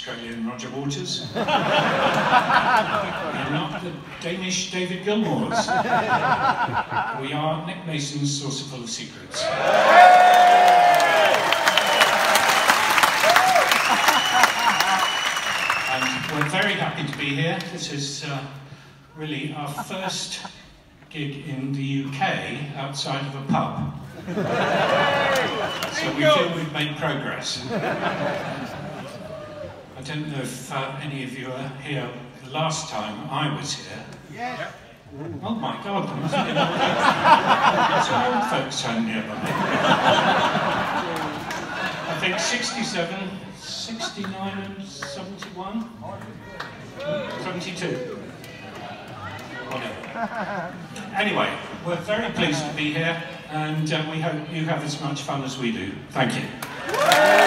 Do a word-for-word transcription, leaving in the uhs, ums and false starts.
Australian Roger Waters. You're not the Danish David Gilmours. We are Nick Mason's Saucerful of Secrets. And we're very happy to be here. This is uh, really our first gig in the U K outside of a pub. So we feel we've made progress. I don't know if uh, any of you were here the last time I was here. Yeah. Oh my God, there must be more some old folks home nearby. I think sixty-seven, sixty-nine and seventy-one? seventy-two. Whatever. Anyway, we're very pleased to be here, and uh, we hope you have as much fun as we do. Thank you.